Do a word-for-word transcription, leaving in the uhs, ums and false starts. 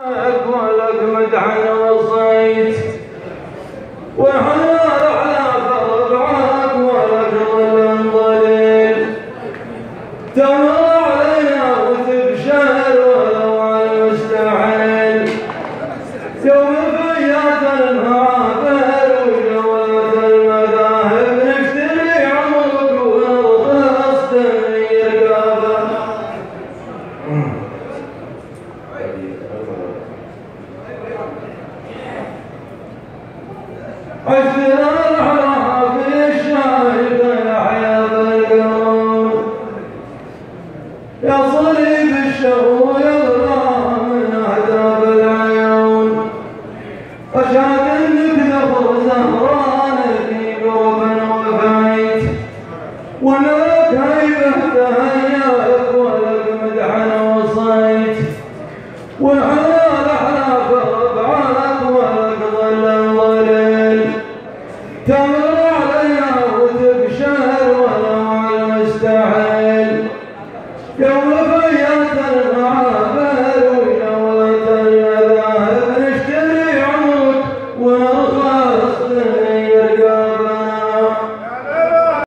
ولك مدحا وصيت وحنان على فربعك ولك ظل ظليل تمر علينا وتبشر ولو على المستحيل يوم فيات المعابر وجوات المذاهب نشتري عمرك ونرخص تغيير قابل عشنا الحرام في الشاهد يحيى بالقرون يا صليب الشهو يغرى من أهداب العيون أشهد أنك ذخر زهران في قرب وفيت ولك هيبة تهيأك ولك مدحا وصيت والحلال أحلى فربعك ولك ظل ظليل تمر علينا وتبشر ولو على المستحيل يوم